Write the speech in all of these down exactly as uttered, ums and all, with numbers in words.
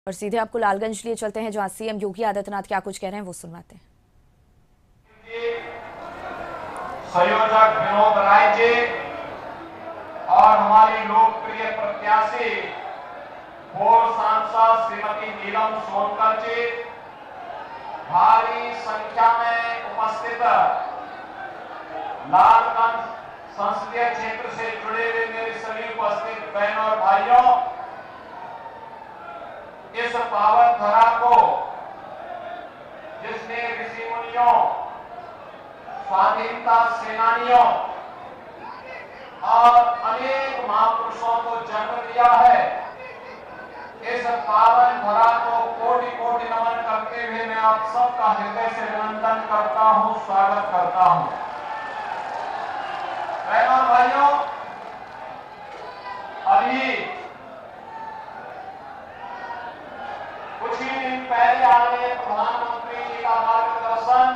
और सीधे आपको लालगंज लिए चलते हैं, जहां सीएम योगी आदित्यनाथ क्या कुछ कह रहे हैं वो सुनवाते हैं। संयोजक विनोद राय जी और हमारी लोकप्रिय प्रत्याशी पूर्व सांसद श्रीमती नीलम सोनकर जी भारी संख्या में उपस्थित लालगंज संसदीय क्षेत्र से जुड़े हुए मेरे सभी उपस्थित बहनों और भाइयों, इस पावन धरा को जिसने ऋषि मुनियों, स्वाधीनता सेनानियों और अनेक महापुरुषों को जन्म दिया है, इस पावन धरा को कोटि कोटि नमन करते हुए मैं आप सबका हृदय से अभिनंदन करता हूं, स्वागत करता हूं। बहनों भाइयों, अभी कुछ ही दिन पहले आदरणीय प्रधानमंत्री जी का मार्गदर्शन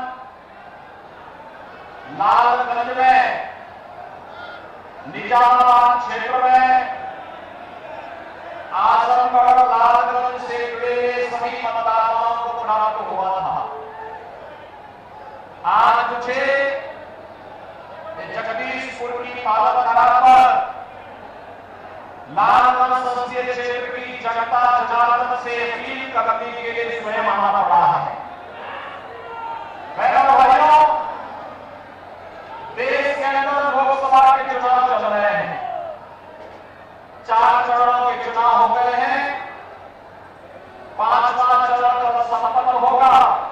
लालगंज में, निजामाबाद क्षेत्र में, आजमगढ़ लालगंज से जुड़े सभी मतदाताओं को प्राप्त हुआ था। आज मुझे जगदीशपुर की पावन धरा पर लालगंज संसदीय क्षेत्र की जनता जनार्दन से अपील करने के लिए स्वयं आना पड़ा है। बहनों भाइयों, देश के अंदर लोकसभा के चुनाव चल रहे हैं। चार चरणों के चुनाव हो गए हैं, पांचवा चरण कल संपन्न होगा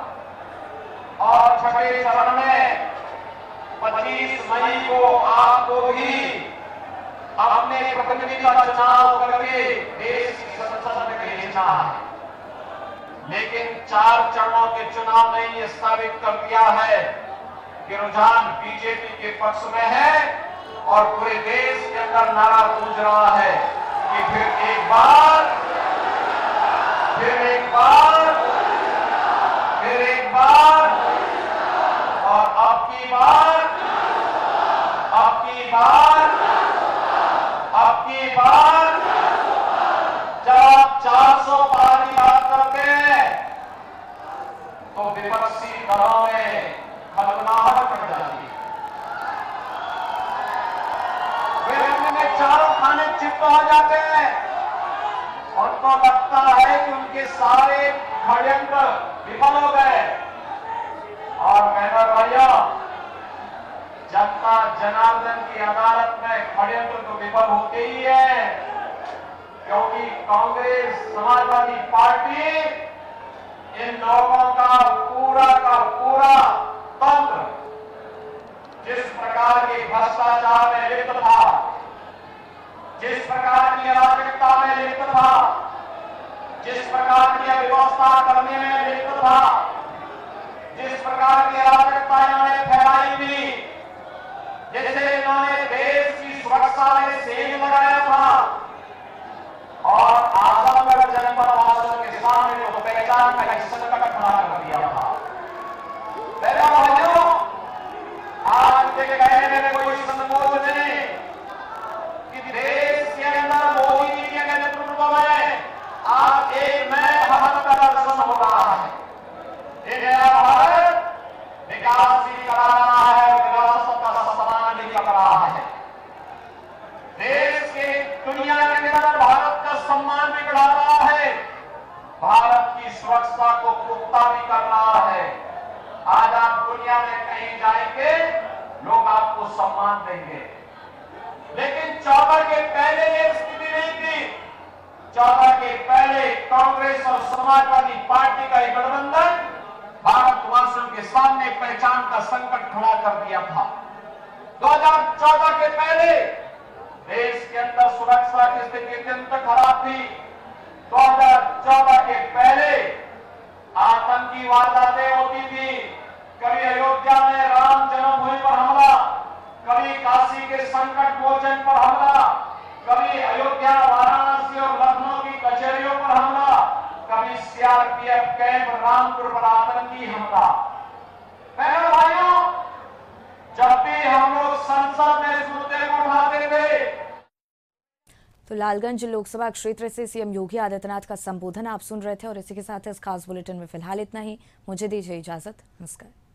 और छठे चरण में पच्चीस मई को आपको भी अपने प्रतिनिधि का चुनाव करके देश की संसद में भेजना है। लेकिन चार चरणों के चुनाव ने यह साबित कर दिया है कि रुझान बीजेपी के पक्ष में है और पूरे देश के अंदर नारा गूंज रहा है कि फिर एक बार, फिर एक बार, फिर एक बार और अब की बार, अब की बार, अब की बार जब आप चार सौ पार की बात करते हैं तो विपक्षी दलों में खलबलाहट बढ़ जाती है। वे अपने चारों खाने चित्त हो जाते हैं। उनको लगता है कि उनके सारे षड्यंत्र विफल हो गए। और बहनों भाइयों, जनता जनार्दन की अदालत में षड्यंत्र तो विफल होते ही है, क्योंकि कांग्रेस समाजवादी पार्टी इन लोगों का पूरा का पूरा तंत्र जिस प्रकार के भ्रष्टाचार में लिप्त था, जिस प्रकार की अराजकता में लिप्त था, जिस प्रकार की व्यवस्था करने में लिप्त था, जिस प्रकार की अराजकता इन्होंने फैलाई थी, जैसे इन्होंने देश की सुरक्षा में सेल लगाया था और आजमगढ़ जनपद वासियों के सामने तो पहचान का एक संकट खड़ा कर दिया था। मेरे भाइयों, आज के कहने में कोई संकोच नहीं कि देश के अंदर मोदी जी के नेतृत्व में आज एक नए भारत का दर्शन हो रहा है। ये नया भारत विकास भी करा रहा है, विरासत का सम्मान भी कर रहा है। देश के दुनिया के अंदर भारत का सम्मान भी बढ़ा रहा है, भारत की सुरक्षा को पुख्ता भी कर रहा है। आज आप दुनिया में कहीं जाएंगे, लोग आपको सम्मान देंगे। लेकिन चौदह के पहले ये स्थिति नहीं थी। चौदह के पहले कांग्रेस और समाजवादी पार्टी का एक गठबंधन भारतवासियों के सामने पहचान का संकट खड़ा कर दिया था। दो हज़ार चौदह के पहले देश के अंदर सुरक्षा की स्थिति अत्यंत खराब थी। दो हज़ार चौदह के पहले आतंकी वारदातें होती थी। कभी अयोध्या में राम जन्मभूमि पर हमला, कभी काशी के संकट मोचन पर हमला, कभी अयोध्या, वाराणसी और लखनऊ की कचहरियों पर हमला, कभी सीआरपीएफ कैंप रामपुर पर आतंकी हमला। बहनों भाइयों, जब भी हम लोग संसद में इस मुद्दे को उठाते थे तो लालगंज लोकसभा क्षेत्र से सीएम योगी आदित्यनाथ का संबोधन आप सुन रहे थे और इसी के साथ इस खास बुलेटिन में फिलहाल इतना ही। मुझे दीजिए इजाजत। नमस्कार।